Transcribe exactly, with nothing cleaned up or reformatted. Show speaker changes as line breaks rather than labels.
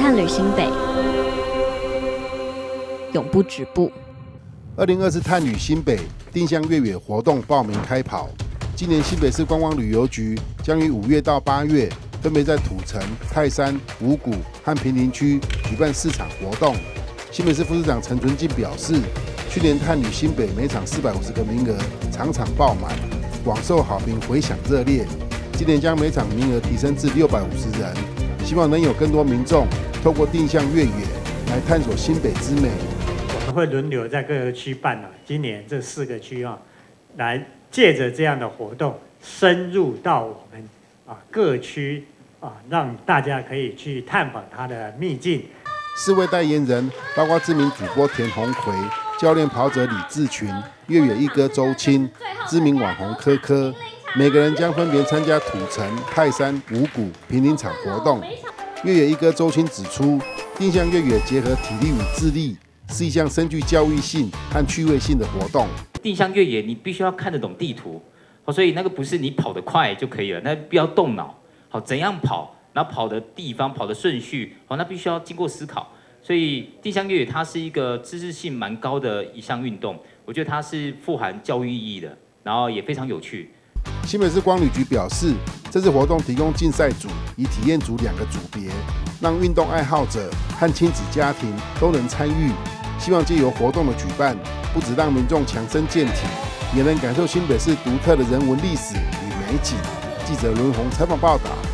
探旅新北，永不止步。
二零二四探旅新北定向越野活动报名开跑。今年新北市观光旅游局将于五月到八月，分别在土城、泰山、五股和坪林区举办四场活动。新北市副市长陈纯进表示，去年探旅新北每场四百五十个名额，场场爆满，广受好评，回响热烈。今年将每场名额提升至六百五十人，希望能有更多民众透过定向越野来探索新北之美。
我们会轮流在各个区办啊，今年这四个区啊，来借着这样的活动，深入到我们啊各区啊，让大家可以去探访它的秘境。
四位代言人包括知名主播田鸿奎、教练跑者李志群、越野一哥周青、知名网红柯柯，每个人将分别参加土城、泰山、五股、坪林场活动。越野一哥周青指出，定向越野结合体力与智力，是一项深具教育性和趣味性的活动。
定向越野你必须要看得懂地图，所以那个不是你跑得快就可以了，那必要动脑。好，怎样跑，然后跑的地方、跑的顺序，好，那必须要经过思考。所以定向越野它是一个知识性蛮高的一项运动，我觉得它是富含教育意义的，然后也非常有趣。
新北市光旅局表示，这次活动提供竞赛组与体验组两个组别，让运动爱好者和亲子家庭都能参与。希望借由活动的举办，不只让民众强身健体，也能感受新北市独特的人文历史与美景。记者伦宏采访报道。